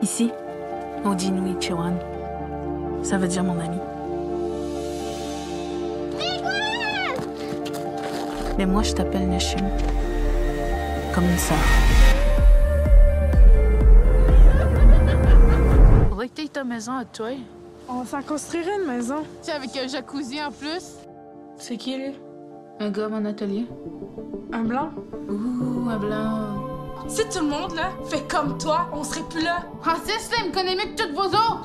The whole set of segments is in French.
Ici, on dit Nui Chewan. Ça veut dire mon ami. Mais moi, je t'appelle Neshim. Comme une sœur. Faudrait que t'aies ta maison à toi. On s'en construirait une maison. Tu sais, avec un jacuzzi en plus. C'est qui, lui? Un gars à mon atelier. Un blanc? Ouh, un blanc. Si tout le monde, là, fait comme toi, on serait plus là. Francis, là, il me connaît mieux que toutes vos autres.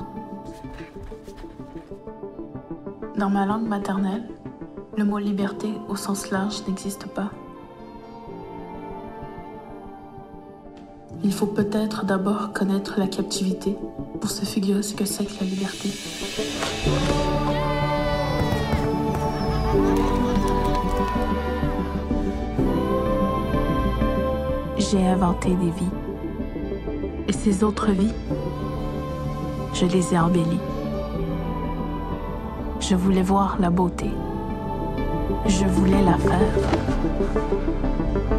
Dans ma langue maternelle, le mot liberté au sens large n'existe pas. Il faut peut-être d'abord connaître la captivité pour se figurer ce que c'est que la liberté. J'ai inventé des vies. Et ces autres vies, je les ai embellies. Je voulais voir la beauté. Je voulais la faire.